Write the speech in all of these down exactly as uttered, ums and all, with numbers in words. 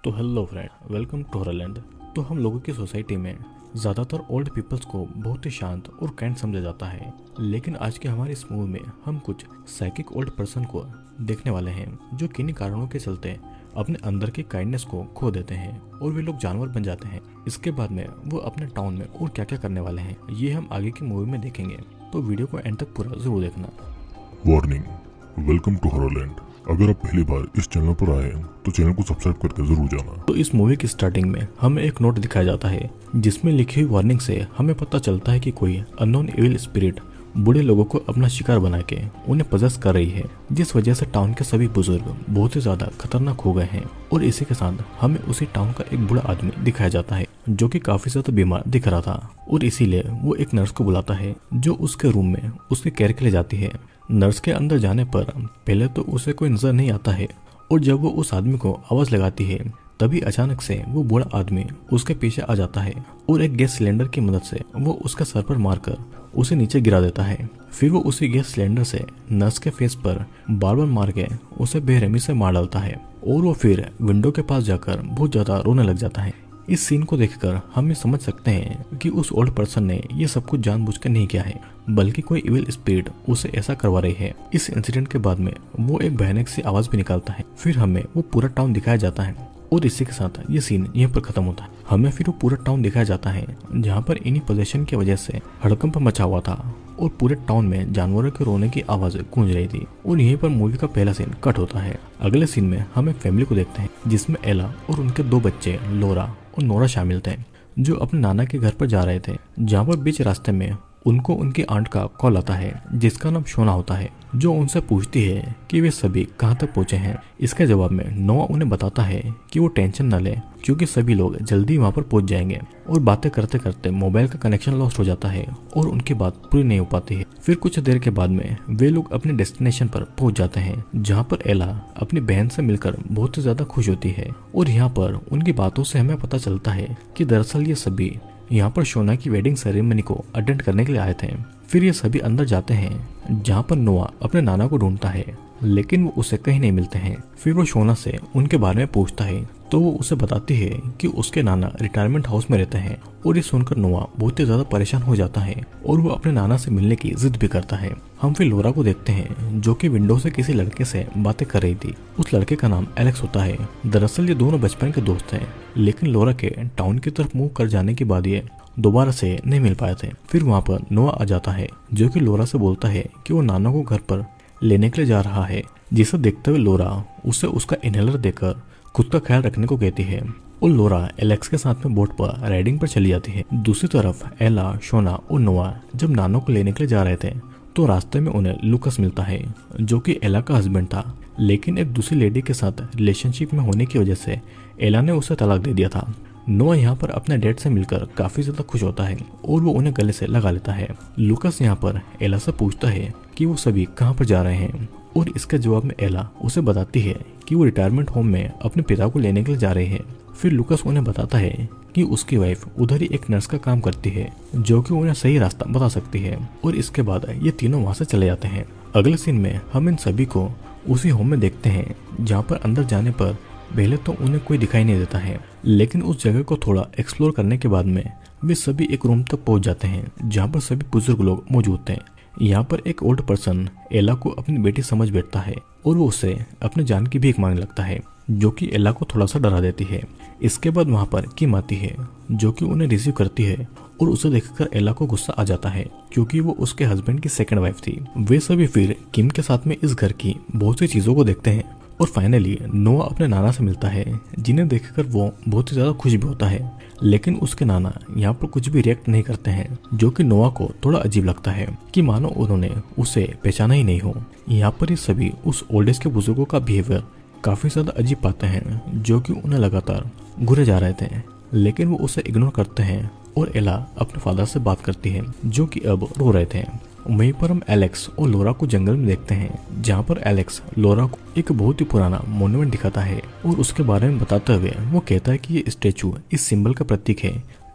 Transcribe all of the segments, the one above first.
तो hello friend, welcome to Horrorland. तो हम लोगों की सोसाइटी में ज़्यादातर ओल्ड पीपल्स को बहुत ही शांत और काइंड समझा जाता है, लेकिन आज के हमारे इस मूवी में हम कुछ साइकिक ओल्ड पर्सन को देखने वाले हैं जो किन्हीं कारणों के चलते अपने अंदर की काइंडनेस को खो देते हैं और वे लोग जानवर बन जाते हैं। इसके बाद में वो अपने टाउन में और क्या क्या करने वाले हैं ये हम आगे की मूवी में देखेंगे, तो वीडियो को एंड तक पूरा जरूर देखना। Warning, welcome to Horrorland. अगर आप पहली बार इस चैनल पर आए हैं तो चैनल को सब्सक्राइब करके जरूर जाना। तो इस मूवी की स्टार्टिंग में हमें एक नोट दिखाया जाता है जिसमें लिखी हुई वार्निंग से हमें पता चलता है कि कोई अननोन इविल स्पिरिट बूढ़े लोगों को अपना शिकार बना के उन्हें पजेस कर रही है, जिस वजह से टाउन के सभी बुजुर्ग बहुत ही ज्यादा खतरनाक हो गए हैं। और इसी के साथ हमें उसी टाउन का एक बूढ़ा आदमी दिखाया जाता है जो कि काफी ज्यादा बीमार दिख रहा था, और इसीलिए वो एक नर्स को बुलाता है जो उसके रूम में उसके केयर के लिए जाती है। नर्स के अंदर जाने पर पहले तो उसे कोई नजर नहीं आता है, और जब वो उस आदमी को आवाज लगाती है तभी अचानक से वो बूढ़ा आदमी उसके पीछे आ जाता है और एक गैस सिलेंडर की मदद से वो उसके सर पर मारकर उसे नीचे गिरा देता है। फिर वो उसी गैस सिलेंडर से नर्स के फेस पर बार बार मार के उसे बेरहमी से मार डालता है, और वो फिर विंडो के पास जाकर बहुत ज्यादा रोने लग जाता है। इस सीन को देखकर हम ये समझ सकते हैं कि उस ओल्ड पर्सन ने ये सब कुछ जानबूझकर नहीं किया है, बल्कि कोई इविल स्पिरिट उसे ऐसा करवा रही है। इस इंसिडेंट के बाद में वो एक भयानक सी आवाज भी निकालता है। फिर हमें वो पूरा टाउन दिखाया जाता है, और इसी के साथ ये सीन यहीं पर खत्म होता है। हमें फिर वो पूरा टाउन दिखाया जाता है जहाँ पर इन्हीं पोजेशन की वजह से हड़कंप मचा हुआ था और पूरे टाउन में जानवरों के रोने की आवाज गूंज रही थी। और यहीं पर मूवी का पहला सीन कट होता है। अगले सीन में हम एक फैमिली को देखते हैं जिसमें एला और उनके दो बच्चे लोरा और नोरा शामिल थे, जो अपने नाना के घर पर जा रहे थे, जहाँ पर बीच रास्ते में उनको उनकी आंट का कॉल आता है जिसका नाम शोना होता है, जो उनसे पूछती है कि वे सभी कहाँ तक पहुंचे हैं। इसके जवाब में नोआ उन्हें बताता है कि वो टेंशन न ले क्योंकि सभी लोग जल्दी वहाँ पर पहुंच जाएंगे। और बातें करते करते मोबाइल का कनेक्शन लॉस्ट हो जाता है और उनकी बात पूरी नहीं हो पाती है। फिर कुछ देर के बाद में वे लोग अपने डेस्टिनेशन पर पहुंच जाते हैं, जहाँ पर एला अपनी बहन से मिलकर बहुत ही ज्यादा खुश होती है। और यहाँ पर उनकी बातों से हमें पता चलता है कि दरअसल ये सभी यहाँ पर शोना की वेडिंग सेरेमनी को अटेंड करने के लिए आए थे। फिर ये सभी अंदर जाते हैं जहाँ पर नोआ अपने नाना को ढूंढता है, लेकिन वो उसे कहीं नहीं मिलते हैं। फिर वो शोना से उनके बारे में पूछता है तो वो उसे बताती है कि उसके नाना रिटायरमेंट हाउस में रहते हैं। और ये सुनकर नोआ बहुत ही ज्यादा परेशान हो जाता है और वो अपने नाना से मिलने की जिद भी करता है। हम फिर लोरा को देखते हैं जो कि विंडो से किसी लड़के से बातें कर रही थी। उस लड़के का नाम एलेक्स होता है। दरअसल ये दोनों बचपन के दोस्त हैं, लेकिन लोरा के टाउन की तरफ मूव कर जाने के बाद ये दोबारा से नहीं मिल पाए थे। फिर वहाँ पर नोआ आ जाता है जो कि लोरा से बोलता है कि वो नाना को घर पर लेने के लिए जा रहा है, जिसे देखते हुए लोरा उसे उसका इनहेलर देकर खुद का ख्याल रखने को कहती है। और लोरा एलेक्स के साथ में बोट पर राइडिंग पर चली जाती है। दूसरी तरफ एला, शोना और नोआ जब नानो को लेने के लिए जा रहे थे तो रास्ते में उन्हें लुकस मिलता है जो कि एला का हस्बैंड था, लेकिन एक दूसरी लेडी के साथ रिलेशनशिप में होने की वजह से एला ने उसे तलाक दे दिया था। नोआ यहाँ पर अपने डैड से मिलकर काफी ज्यादा खुश होता है और वो उन्हें गले से लगा लेता है। लुकस यहाँ पर एला से पूछता है कि वो सभी कहाँ पर जा रहे हैं, और इसके जवाब में एला उसे बताती है कि वो रिटायरमेंट होम में अपने पिता को लेने के लिए जा रहे हैं। फिर लुकस उन्हें बताता है कि उसकी वाइफ उधर ही एक नर्स का काम करती है जो कि उन्हें सही रास्ता बता सकती है। और इसके बाद ये तीनों वहाँ से चले जाते हैं। अगले सीन में हम इन सभी को उसी होम में देखते हैं जहाँ पर अंदर जाने पर पहले तो उन्हें कोई दिखाई नहीं देता है, लेकिन उस जगह को थोड़ा एक्सप्लोर करने के बाद में वे सभी एक रूम तक पहुंच जाते हैं जहाँ पर सभी बुजुर्ग लोग मौजूद थे। यहाँ पर एक ओल्ड पर्सन एला को अपनी बेटी समझ बैठता है और वो उसे अपने जान की भीख मांगने लगता है, जो कि एला को थोड़ा सा डरा देती है। इसके बाद वहाँ पर किम आती है जो कि उन्हें रिसीव करती है, और उसे देखकर एला को गुस्सा आ जाता है क्योंकि वो उसके हस्बैंड की सेकंड वाइफ थी। वे सभी फिर किम के साथ में इस घर की बहुत सी चीजों को देखते हैं, और फाइनली नोआ अपने नाना से मिलता है जिन्हें देखकर वो बहुत ही ज्यादा खुश भी होता है। लेकिन उसके नाना यहाँ पर कुछ भी रिएक्ट नहीं करते हैं, जो कि नोआ को थोड़ा अजीब लगता है कि मानो उन्होंने उसे पहचाना ही नहीं हो। यहाँ पर ये सभी उस ओल्ड एज के बुजुर्गों का बिहेवियर काफी ज्यादा अजीब पाते हैं, जो कि उन्हें लगातार घुरे जा रहे थे, लेकिन वो उसे इग्नोर करते हैं। और एला अपने फादर से बात करती है जो कि अब रो रहे थे। वहीं पर हम एलेक्स और लोरा को जंगल में देखते हैं, जहाँ पर एलेक्स लोरा को एक बहुत ही पुराना मोन्यूमेंट दिखाता है और उसके बारे में बताते हुए वो कहता है कि ये स्टेचू इस सिंबल का प्रतीक है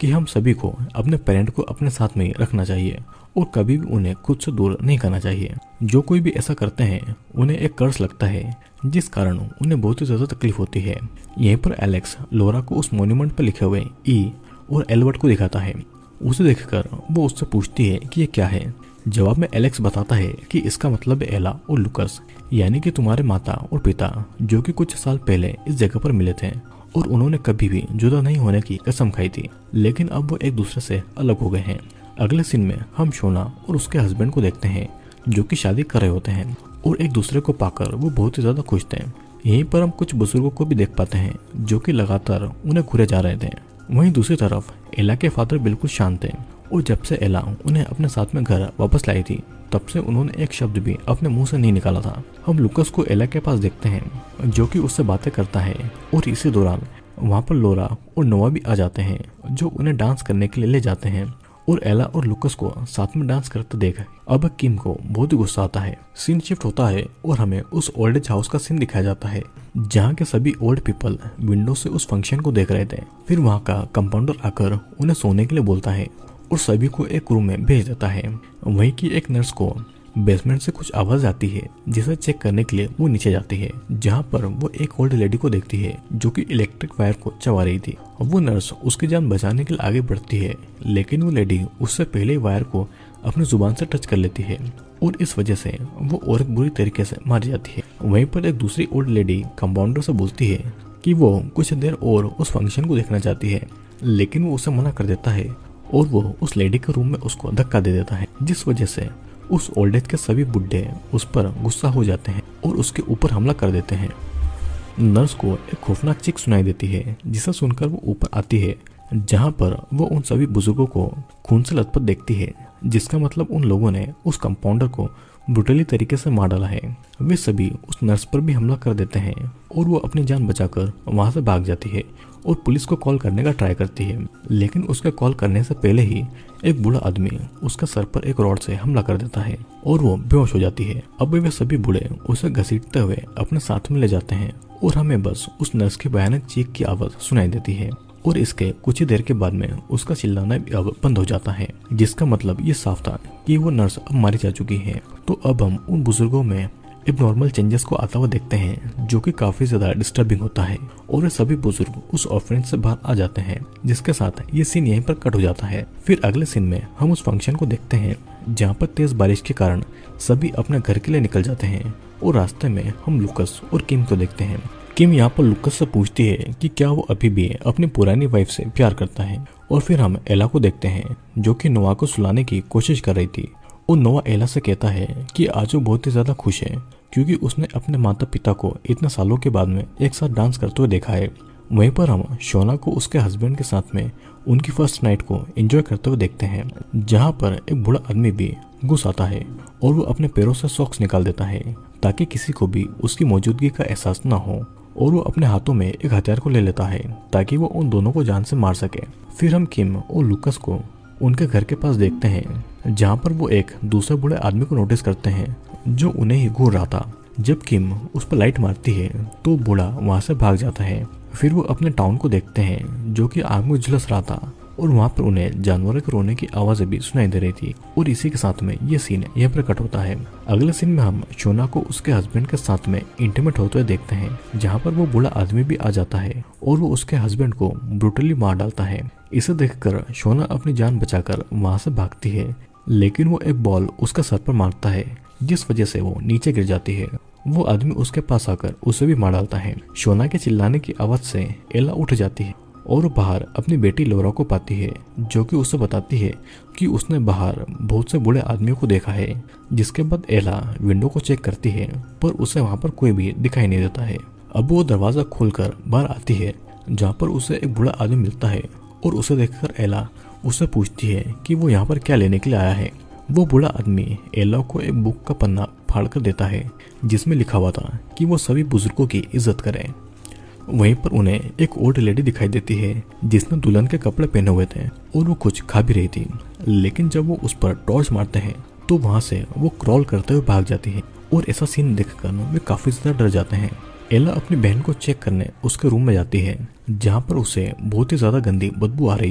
कि हम सभी को अपने पेरेंट को अपने साथ में ही रखना चाहिए और कभी भी उन्हें खुद से दूर नहीं करना चाहिए। जो कोई भी ऐसा करते हैं उन्हें एक कर्ज लगता है, जिस कारण उन्हें बहुत ही ज्यादा तकलीफ होती है। यहीं पर एलेक्स लोरा को उस मॉन्यूमेंट पर लिखे हुए ई और एल्बर्ट को दिखाता है। उसे देखकर वो उससे पूछती है कि ये क्या है। जवाब में एलेक्स बताता है कि इसका मतलब है एला और लुकस, यानी कि तुम्हारे माता और पिता, जो कि कुछ साल पहले इस जगह पर मिले थे और उन्होंने कभी भी जुदा नहीं होने की कसम खाई थी, लेकिन अब वो एक दूसरे से अलग हो गए हैं। अगले सीन में हम शोना और उसके हस्बैंड को देखते हैं, जो कि शादी कर रहे होते हैं और एक दूसरे को पाकर वो बहुत ही ज्यादा खुश थे। यहीं पर हम कुछ बुजुर्गों को भी देख पाते हैं, जो कि लगातार उन्हें घूरे जा रहे थे। वहीं दूसरी तरफ एला के फादर बिल्कुल शांत थे और जब से एला उन्हें अपने साथ में घर वापस लाई थी, तब से उन्होंने एक शब्द भी अपने मुंह से नहीं निकाला था। हम लुकस को एला के पास देखते हैं, जो कि उससे बातें करता है और इसी दौरान वहाँ पर लोरा और नोआ भी आ जाते हैं, जो उन्हें डांस करने के लिए ले जाते हैं। और एला और लुकस को साथ में डांस करते देख अब किम को बहुत ही गुस्सा आता है। सीन शिफ्ट होता है और हमें उस ओल्ड एज हाउस का सीन दिखाया जाता है, जहाँ के सभी ओल्ड पीपल विंडो से उस फंक्शन को देख रहे थे। फिर वहाँ का कंपाउंडर आकर उन्हें सोने के लिए बोलता है और सभी को एक रूम में भेज देता है। वहीं की एक नर्स को बेसमेंट से कुछ आवाज आती है, जिसे चेक करने के लिए वो नीचे जाती है, जहाँ पर वो एक ओल्ड लेडी को देखती है, जो कि इलेक्ट्रिक वायर को चबा रही थी। वो नर्स उसकी जान बचाने के लिए आगे बढ़ती है, लेकिन वो लेडी उससे पहले वायर को अपनी जुबान से टच कर लेती है और इस वजह से वो औरत बुरी तरीके से मारी जाती है। वहीं पर एक दूसरी ओल्ड लेडी कंपाउंडर से बोलती है कि वो कुछ देर और उस फंक्शन को देखना चाहती है, लेकिन वो उसे मना कर देता है और वो उस लेडी के रूम में उसको धक्का दे देता है, जिस वजह से उस ओल्ड एज के सभी बुड्ढे उस पर गुस्सा हो जाते हैं और उसके ऊपर हमला कर देते हैं। नर्स को एक खौफनाक चीख सुनाई देती है, जिसे सुनकर वो ऊपर आती है, जहां पर वो उन सभी बुजुर्गों को खून से लथपथ देखती है, जिसका मतलब उन लोगों ने उस कंपाउंडर को ब्रुटली तरीके से मार डाला है। वे सभी उस नर्स पर भी हमला कर देते हैं और वो अपनी जान बचाकर वहां से भाग जाती है और पुलिस को कॉल करने का ट्राई करती है, लेकिन उसके कॉल करने से पहले ही एक बूढ़ा आदमी उसके सर पर एक रॉड से हमला कर देता है और वो बेहोश हो जाती है। अब वे सभी बूढ़े उसे घसीटते हुए अपने साथ में ले जाते हैं और हमें बस उस नर्स की भयानक चीख की आवाज सुनाई देती है और इसके कुछ ही देर के बाद में उसका चिल्लाना भी अब बंद हो जाता है, जिसका मतलब ये साफ था कि वो नर्स अब मारी जा चुकी है। तो अब हम उन बुजुर्गों में एक नॉर्मल चेंजेस को आता हुआ देखते हैं, जो कि काफी ज्यादा डिस्टर्बिंग होता है और वे सभी बुजुर्ग उस ऑफरेंस से बाहर आ जाते हैं, जिसके साथ ये सीन यहीं पर कट हो जाता है। फिर अगले सीन में हम उस फंक्शन को देखते हैं, जहाँ पर तेज बारिश के कारण सभी अपने घर के लिए निकल जाते हैं और रास्ते में हम लुकस और किम को देखते हैं। किम यहाँ पर लुकस से पूछती है कि क्या वो अभी भी अपनी पुरानी वाइफ से प्यार करता है, और फिर हम एला को देखते हैं, जो कि नोआ को सुलाने की कोशिश कर रही थी। और नोआ एला से कहता है कि आज वो बहुत ही ज्यादा खुश है, क्योंकि उसने अपने माता पिता को इतने सालों के बाद में एक साथ डांस करते हुए देखा है। वहीं पर हम शोना को उसके हस्बैंड के साथ में उनकी फर्स्ट नाइट को एंजॉय करते हुए देखते हैं, जहाँ पर एक बूढ़ा आदमी भी घुस आता है और वो अपने पैरों से सॉक्स निकाल देता है, ताकि किसी को भी उसकी मौजूदगी का एहसास न हो, और वो अपने हाथों में एक हथियार को ले लेता है ताकि वो उन दोनों को जान से मार सके। फिर हम किम और लुकस को उनके घर के पास देखते हैं, जहाँ पर वो एक दूसरे बूढ़े आदमी को नोटिस करते हैं, जो उन्हें ही घूर रहा था। जब किम उस पर लाइट मारती है तो बूढ़ा वहाँ से भाग जाता है। फिर वो अपने टाउन को देखते हैं, जो कि आग में झुलस रहा था, और वहाँ पर उन्हें जानवरों के रोने की आवाजें भी सुनाई दे रही थी। और इसी के साथ में ये सीन यहाँ पर कट होता है। अगले सीन में हम शोना को उसके हस्बैंड के साथ में इंटीमेट होते हुए देखते हैं, जहाँ पर वो बूढ़ा आदमी भी आ जाता है और वो उसके हस्बैंड को ब्रूटली मार डालता है। इसे देखकर शोना अपनी जान बचाकर वहाँ से भागती है, लेकिन वो एक बॉल उसका सर पर मारता है, जिस वजह से वो नीचे गिर जाती है। वो आदमी उसके पास आकर उसे भी मार डालता है। शोना के चिल्लाने की आवाज से एला उठ जाती है और बाहर अपनी बेटी लोरा को पाती है, जो कि उसे बताती है कि उसने बाहर बहुत से बूढ़े आदमियों को देखा है। जिसके बाद एला विंडो को चेक करती है, पर उसे वहां पर कोई भी दिखाई नहीं देता है। अब वो दरवाजा खोलकर बाहर आती है, जहाँ पर उसे एक बूढ़ा आदमी मिलता है और उसे देखकर एला उससे पूछती है कि वो यहाँ पर क्या लेने के लिए आया है। वो बूढ़ा आदमी एला को एक बुक का पन्ना फाड़ कर देता है, जिसमें लिखा हुआ था कि वो सभी बुजुर्गों की इज्जत करें। वहीं पर उन्हें एक ओल्ड लेडी दिखाई देती है, जिसने दुल्हन के कपड़े पहने हुए थे और वो कुछ खा भी रही थी, लेकिन जब वो उस पर टॉर्च मारते हैं तो वहां से वो क्रॉल करते हुए भाग जाती है। और ऐसा सीन देखकर वे काफी ज्यादा डर जाते हैं। एला अपनी बहन को चेक करने उसके रूम में जाती है, जहाँ पर उसे बहुत ही ज्यादा गंदी बदबू आ रही थी।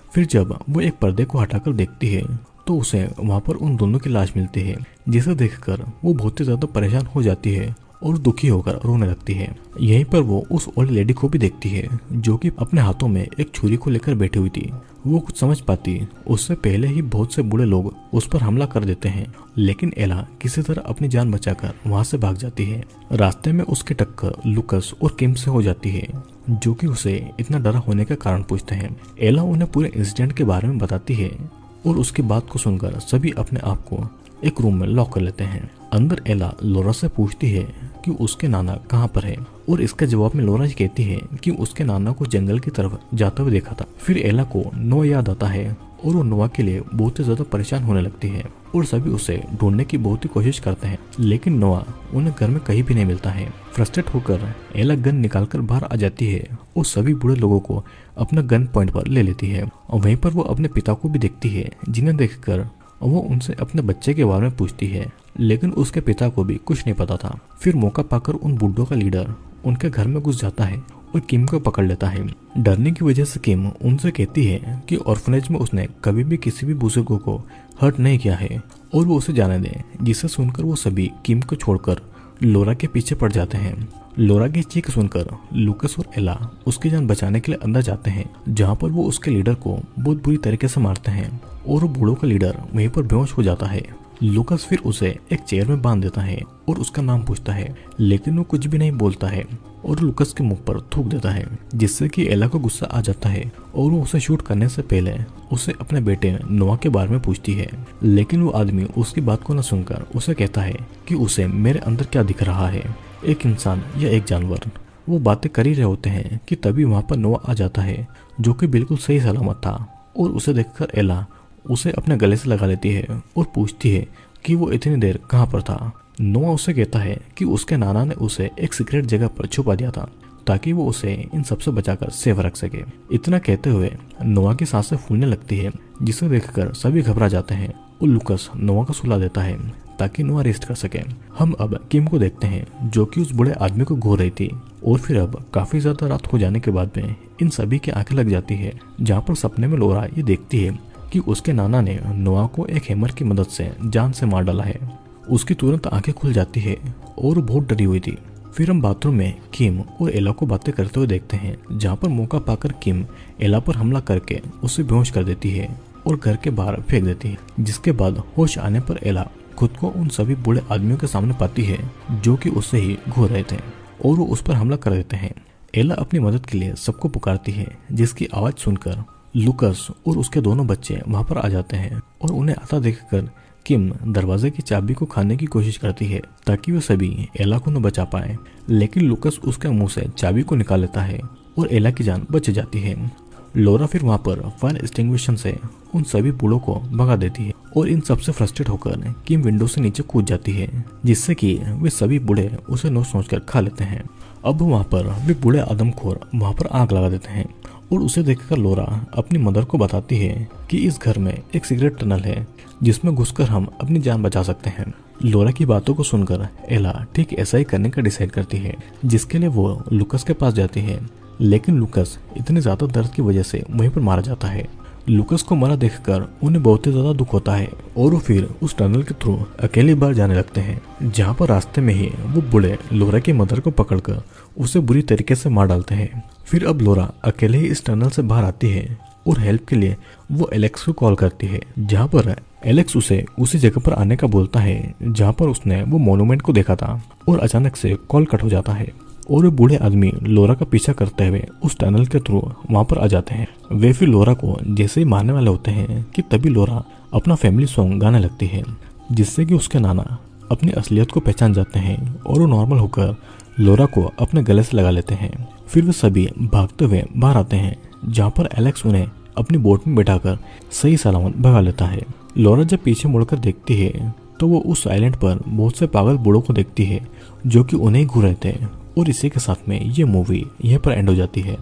फिर जब वो एक पर्दे को हटाकर देखती है तो उसे वहाँ पर उन दोनों की लाश मिलती है, जिसे देखकर वो बहुत ही ज्यादा परेशान हो जाती है और दुखी होकर रोने लगती है। यहीं पर वो उस ओल्ड लेडी को भी देखती है जो कि अपने हाथों में एक छुरी को लेकर बैठी हुई थी। वो कुछ समझ पाती उससे पहले ही बहुत से बूढ़े लोग उस पर हमला कर देते हैं, लेकिन एला किसी तरह अपनी जान बचाकर वहां से भाग जाती है। रास्ते में उसकी टक्कर लुकस और किम से हो जाती है, जो कि उसे इतना डरा होने का कारण पूछते हैं। एला उन्हें पूरे इंसिडेंट के बारे में बताती है और उसकी बात को सुनकर सभी अपने आप को एक रूम में लॉक कर लेते हैं। अंदर एला लोरा से पूछती है कि उसके नाना कहाँ पर है, और इसके जवाब में लोरा कहती है कि उसके नाना को जंगल की तरफ जाते हुए देखा था। फिर एला को नोआ याद आता है और वो नोआ के लिए बहुत ही ज्यादा परेशान होने लगती है और सभी उसे ढूंढने की बहुत ही कोशिश करते हैं, लेकिन नोआ उन्हें घर में कहीं भी नहीं मिलता है। फ्रस्ट्रेट होकर एला गन निकालकर बाहर आ जाती है और सभी बूढ़े लोगों को अपना गन पॉइंट पर ले लेती है। और वहीं पर वो अपने पिता को भी देखती है, जिन्हें देखकर वो उनसे अपने बच्चे के बारे में पूछती है, लेकिन उसके पिता को भी कुछ नहीं पता था। फिर मौका पाकर उन बुड्ढों का लीडर उनके घर में घुस जाता है और किम को पकड़ लेता है। डरने की वजह से किम उनसे कहती है कि ऑर्फनेज में उसने कभी भी किसी भी बुजुर्गों को हर्ट नहीं किया है और वो उसे जाने दें, जिसे सुनकर वो सभी किम को छोड़कर लोरा के पीछे पड़ जाते हैं। लोरा की चीख सुनकर लुकस और एला उसकी जान बचाने के लिए अंदर जाते हैं, जहाँ पर वो उसके लीडर को बहुत बुरी तरीके से मारते हैं और वो बूढ़ों का लीडर वहीं पर बेहोश हो जाता है। लुकस फिर उसे एक चेयर में बांध देता है और उसका नाम पूछता है, लेकिन वो कुछ भी नहीं बोलता है और लुकस के मुंह पर थूक देता है, जिससे कि एला को गुस्सा आ जाता है और वो उसे शूट करने से पहले उसे अपने बेटे नोआ के बारे में पूछती है। लेकिन वो आदमी उसकी बात को न सुनकर उसे कहता है कि उसे मेरे अंदर क्या दिख रहा है, एक इंसान या एक जानवर। वो बातें कर ही रहे होते हैं कि तभी वहाँ पर नोआ आ जाता है, जो कि बिल्कुल सही सलामत था, और उसे देखकर एला उसे अपने गले से लगा लेती है और पूछती है कि वो इतनी देर कहाँ पर था। नोआ उसे कहता है कि उसके नाना ने उसे एक सीक्रेट जगह पर छुपा दिया था ताकि वो उसे इन सबसे बचाकर सेफ रख सके। इतना कहते हुए नोआ की सांसें फूलने लगती है, जिसे देखकर सभी घबरा जाते हैं और लुकस नोआ को सुला देता है ताकि नोआ रेस्ट कर सके। हम अब किम को देखते हैं, जो कि उस बूढ़े आदमी को घो रही थी, और फिर अब काफी ज्यादा रात हो जाने के बाद में इन सभी की आंखें लग जाती है, जहाँ पर सपने में लोरा ये देखती है कि उसके नाना ने नोआ को एक हैमर की मदद से जान से मार डाला है। उसकी तुरंत आंखें खुल जाती है और वो बहुत डरी हुई थी। फिर हम बाथरूम में किम और एला को बातें करते हुए देखते हैं, जहाँ पर मौका पाकर किम एला पर हमला करके उसे बेहोश कर देती है और घर के बाहर फेंक देती है, जिसके बाद होश आने पर एला खुद को उन सभी बूढ़े आदमियों के सामने पाती है जो कि उससे ही घो रहे थे और वो उस पर हमला कर देते हैं। एला अपनी मदद के लिए सबको पुकारती है, जिसकी आवाज सुनकर लुकस और उसके दोनों बच्चे वहां पर आ जाते हैं और उन्हें आता देखकर किम दरवाजे की चाबी को खाने की कोशिश करती है ताकि वे सभी एला को न बचा पाए, लेकिन लुकस उसके मुंह से चाबी को निकाल लेता है और एला की जान बच जाती है। लोरा फिर वहां पर फायर एक्सटिंग्विशर से उन सभी बूढ़ों को भगा देती है और इन सबसे फ्रस्ट्रेट होकर किम विंडो से नीचे कूद जाती है, जिससे कि वे सभी बूढ़े उसे नोच नोच कर खा लेते हैं। अब वहां पर वे बूढ़े आदमखोर वहां पर आग लगा देते हैं और उसे देखकर लोरा अपनी मदर को बताती है कि इस घर में एक सीक्रेट टनल है जिसमें घुसकर हम अपनी जान बचा सकते हैं। लोरा की बातों को सुनकर एला ठीक ऐसा ही करने का डिसाइड करती है, जिसके लिए वो लुकस के पास जाती है, लेकिन लुकस इतने ज्यादा दर्द की वजह से वहीं पर मारा जाता है। लुकस को मरा देखकर उन्हें बहुत ही ज्यादा दुख होता है और वो फिर उस टनल के थ्रू अकेली बाहर जाने लगते हैं, जहाँ पर रास्ते में ही वो बूढ़े लोरा की मदर को पकड़कर उसे बुरी तरीके से मार डालते हैं। फिर अब लोरा अकेले ही इस टनल से बाहर आती है और हेल्प के लिए वो एलेक्स को कॉल करती है, जहाँ पर एलेक्स उसे उसी जगह पर आने का बोलता है जहाँ पर उसने वो मोन्यूमेंट को देखा था, और अचानक से कॉल कट हो जाता है और वे बूढ़े आदमी लोरा का पीछा करते हुए उस टनल के थ्रू वहां पर आ जाते हैं। वे फिर लोरा को जैसे ही मारने वाले होते हैं कि तभी लोरा अपना फैमिली सॉन्ग गाने लगती है, जिससे कि उसके नाना अपनी असलियत को पहचान जाते हैं और वो नॉर्मल होकर लोरा को अपने गले से लगा लेते हैं। फिर वे सभी भागते हुए बाहर आते हैं, जहाँ पर एलेक्स उन्हें अपनी बोट में बैठाकर सही सलामत भगा लेता है। लोरा जब पीछे मुड़कर देखती है तो वो उस आइलैंड पर बहुत से पागल बूढ़ों को देखती है जो कि उन्हें घूर रहे थे, और इसी के साथ में ये मूवी यहीं पर एंड हो जाती है।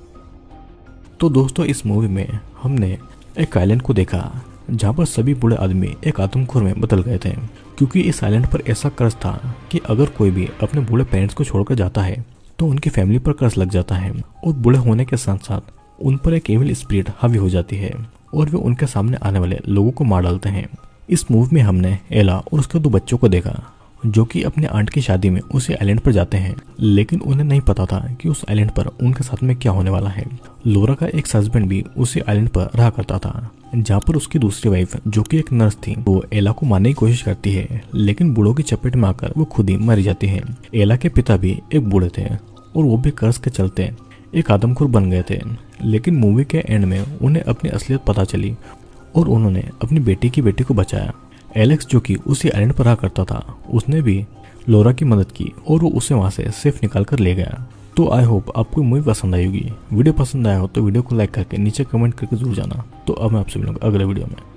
तो दोस्तों, इस मूवी में हमने एक आइलैंड को देखा जहाँ पर सभी बूढ़े आदमी एक आदमखोर में बदल गए थे, क्योंकि इस आइलैंड पर ऐसा कर्ज था कि अगर कोई भी अपने बूढ़े पेरेंट्स को छोड़कर जाता है तो उनकी फैमिली पर कर्ज लग जाता है, और बूढ़े होने के साथ साथ उन पर एक एविल स्पिरिट हावी हो जाती है और वे उनके सामने आने वाले लोगों को मार डालते हैं। इस मूवी में हमने एला और उसके दो बच्चों को देखा जो कि अपने आंट की शादी में उसी आइलैंड पर जाते हैं, लेकिन उन्हें नहीं पता था कि उस आइलैंड पर उनके साथ में क्या होने वाला है। लोरा का एक हस्बैंड भी उसी आइलैंड पर रहा करता था, जहाँ पर उसकी दूसरी वाइफ जो कि एक नर्स थी, वो एला को मारने की कोशिश करती है, लेकिन बूढ़ों की चपेट में आकर वो खुद ही मर जाती है। एला के पिता भी एक बूढ़े थे और वो भी कर्ज के चलते एक आदमखोर बन गए थे, लेकिन मूवी के एंड में उन्हें अपनी असलियत पता चली और उन्होंने अपनी बेटी की बेटी को बचाया। एलेक्स जो कि उसी आइलैंड पर रहा करता था, उसने भी लोरा की मदद की और वो उसे वहां से सेफ निकाल कर ले गया। तो आई होप आपको मूवी पसंद आई होगी। वीडियो पसंद आया हो तो वीडियो को लाइक करके नीचे कमेंट करके जरूर जाना। तो अब मैं आपसे मिलूंगा अगले वीडियो में।